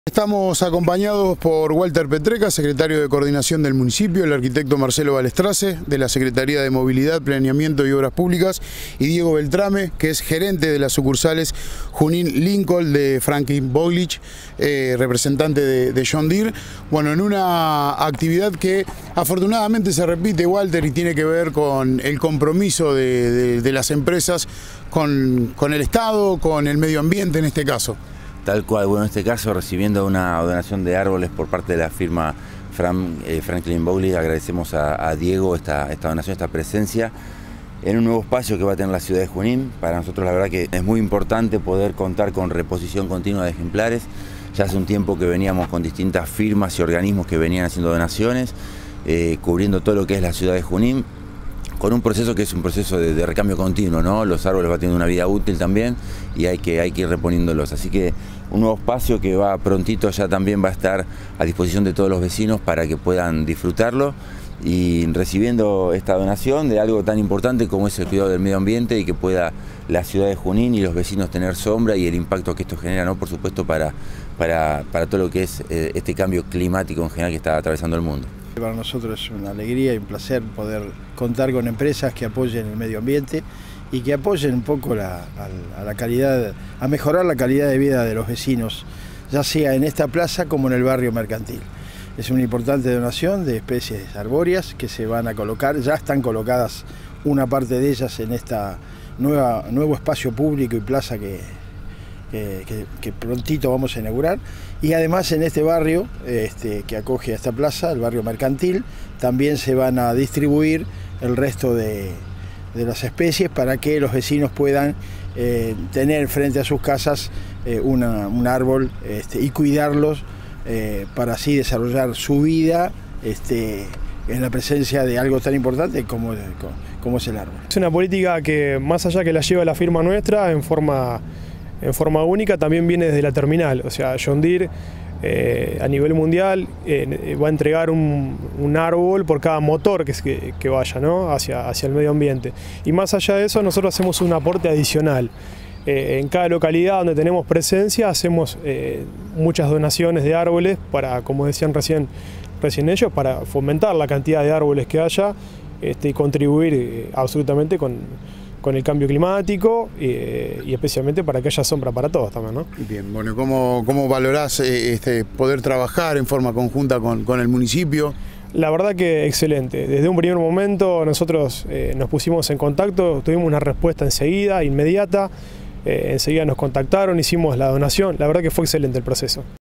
Estamos acompañados por Walter Petreca, secretario de Coordinación del municipio, el arquitecto Marcelo Balestrace, de la Secretaría de Movilidad, Planeamiento y Obras Públicas, y Diego Beltrame, que es gerente de las sucursales Junín-Lincoln de Franklin Bolich, representante de John Deere. Bueno, en una actividad que afortunadamente se repite, Walter, y tiene que ver con el compromiso de las empresas con el Estado, con el medio ambiente en este caso. Tal cual, bueno, en este caso recibiendo una donación de árboles por parte de la firma Franklin Bolich, agradecemos a Diego esta donación, esta presencia en un nuevo espacio que va a tener la ciudad de Junín. Para nosotros la verdad que es muy importante poder contar con reposición continua de ejemplares. Ya hace un tiempo que veníamos con distintas firmas y organismos que venían haciendo donaciones, cubriendo todo lo que es la ciudad de Junín, con un proceso que es un proceso de recambio continuo, ¿no? Los árboles van teniendo una vida útil también y hay que ir reponiéndolos. Así que un nuevo espacio que va prontito ya también va a estar a disposición de todos los vecinos para que puedan disfrutarlo y recibiendo esta donación de algo tan importante como es el cuidado del medio ambiente y que pueda la ciudad de Junín y los vecinos tener sombra y el impacto que esto genera, ¿no? Por supuesto para todo lo que es este cambio climático en general que está atravesando el mundo. Para nosotros es una alegría y un placer poder contar con empresas que apoyen el medio ambiente y que apoyen un poco a mejorar la calidad de vida de los vecinos, ya sea en esta plaza como en el barrio mercantil. Es una importante donación de especies arbóreas que se van a colocar, ya están colocadas una parte de ellas en esta nuevo espacio público y plaza que prontito vamos a inaugurar, y además en este barrio que acoge a esta plaza, el barrio mercantil, también se van a distribuir el resto de las especies para que los vecinos puedan tener frente a sus casas un árbol y cuidarlos para así desarrollar su vida en la presencia de algo tan importante como es el árbol. Es una política que, más allá que la lleva la firma nuestra en forma única, también viene desde la terminal. O sea, John Deere a nivel mundial va a entregar un árbol por cada motor que vaya, ¿no? hacia el medio ambiente. Y más allá de eso, nosotros hacemos un aporte adicional. En cada localidad donde tenemos presencia hacemos muchas donaciones de árboles para, como decían recién ellos, para fomentar la cantidad de árboles que haya y contribuir absolutamente con el cambio climático y especialmente para que haya sombra para todos también, ¿no? Bien, bueno, ¿cómo valorás poder trabajar en forma conjunta con el municipio? La verdad que excelente. Desde un primer momento nosotros nos pusimos en contacto, tuvimos una respuesta enseguida, inmediata, enseguida nos contactaron, hicimos la donación, la verdad que fue excelente el proceso.